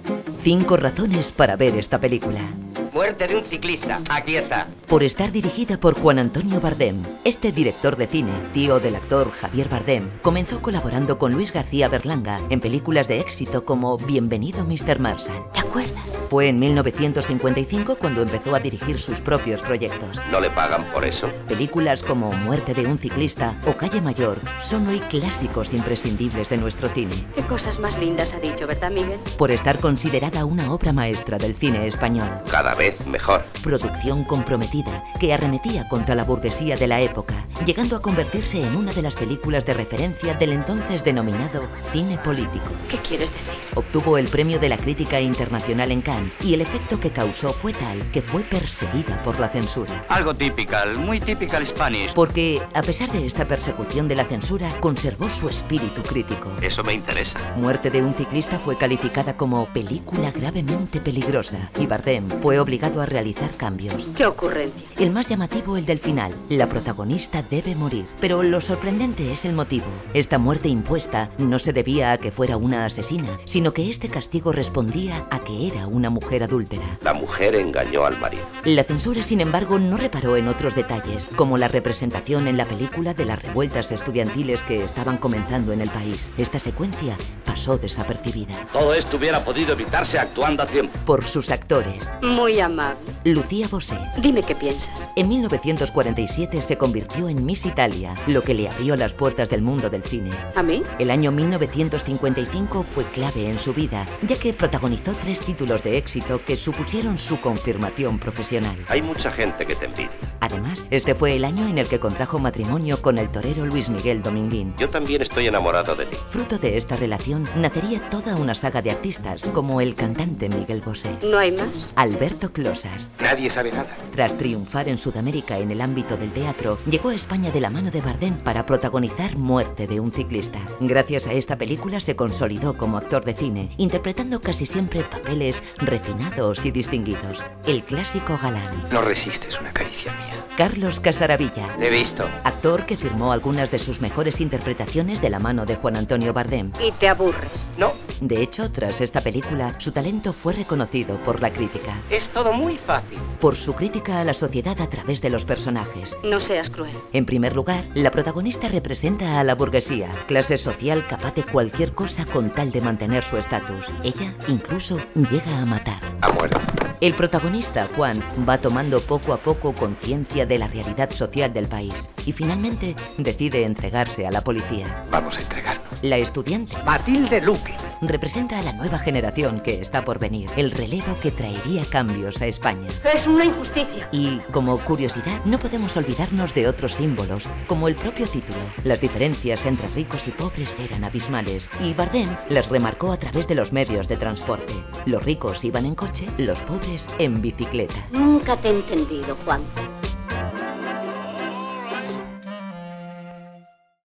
5 razones para ver esta película. Muerte de un ciclista, aquí está. Por estar dirigida por Juan Antonio Bardem. Este director de cine, tío del actor Javier Bardem, comenzó colaborando con Luis García Berlanga en películas de éxito como Bienvenido Mr. Marshall. ¿Te acuerdas? Fue en 1955 cuando empezó a dirigir sus propios proyectos. ¿No le pagan por eso? Películas como Muerte de un ciclista o Calle Mayor son hoy clásicos imprescindibles de nuestro cine. Qué cosas más lindas ha dicho, ¿verdad, Miguel? Por estar considerada una obra maestra del cine español. Cada vez mejor. Producción comprometida que arremetía contra la burguesía de la época, llegando a convertirse en una de las películas de referencia del entonces denominado cine político. ¿Qué quieres decir? Obtuvo el premio de la crítica internacional en Cannes y el efecto que causó fue tal que fue perseguida por la censura. Algo typical, muy typical Spanish. Porque, a pesar de esta persecución de la censura, conservó su espíritu crítico. Eso me interesa. Muerte de un ciclista fue calificada como película gravemente peligrosa y Bardem fue obligado a realizar cambios. ¿Qué ocurrencia? El más llamativo, el del final. La protagonista debe morir. Pero lo sorprendente es el motivo. Esta muerte impuesta no se debía a que fuera una asesina, sino que este castigo respondía a que era una mujer adúltera. La mujer engañó al marido. La censura, sin embargo, no reparó en otros detalles, como la representación en la película de las revueltas estudiantiles que estaban comenzando en el país. Esta secuencia pasó desapercibida. Todo esto hubiera podido evitarse actuando a tiempo. Por sus actores. Muy amable. Lucía Bosé. Dime qué piensas. En 1947 se convirtió en Miss Italia, lo que le abrió las puertas del mundo del cine. ¿A mí? El año 1955 fue clave en su vida, ya que protagonizó 3 títulos de éxito que supusieron su confirmación profesional. Hay mucha gente que te envidia. Además, este fue el año en el que contrajo matrimonio con el torero Luis Miguel Dominguín. Yo también estoy enamorado de ti. Fruto de esta relación nacería toda una saga de artistas, como el cantante Miguel Bosé. ¿No hay más? Alberto Closas. Nadie sabe nada. Tras triunfar en Sudamérica en el ámbito del teatro, llegó a España de la mano de Bardem para protagonizar Muerte de un ciclista. Gracias a esta película se consolidó como actor de cine, interpretando casi siempre papeles refinados y distinguidos. El clásico galán. No resistes una caricia mía. Carlos Casaravilla. Te he visto. Actor que firmó algunas de sus mejores interpretaciones de la mano de Juan Antonio Bardem. ¿Y te aburres? No, De hecho, tras esta película, su talento fue reconocido por la crítica. es todo muy fácil. Por su crítica a la sociedad a través de los personajes. No seas cruel. En primer lugar, la protagonista representa a la burguesía, clase social capaz de cualquier cosa con tal de mantener su estatus. Ella incluso llega a matar. Ha muerto. El protagonista, Juan, va tomando poco a poco conciencia de la realidad social del país y finalmente decide entregarse a la policía. Vamos a entregarnos. La estudiante Matilde Luque. representa a la nueva generación que está por venir, el relevo que traería cambios a España. Es una injusticia. Y, como curiosidad, no podemos olvidarnos de otros símbolos, como el propio título. Las diferencias entre ricos y pobres eran abismales, y Bardem las remarcó a través de los medios de transporte. Los ricos iban en coche, los pobres en bicicleta. Nunca te he entendido, Juan.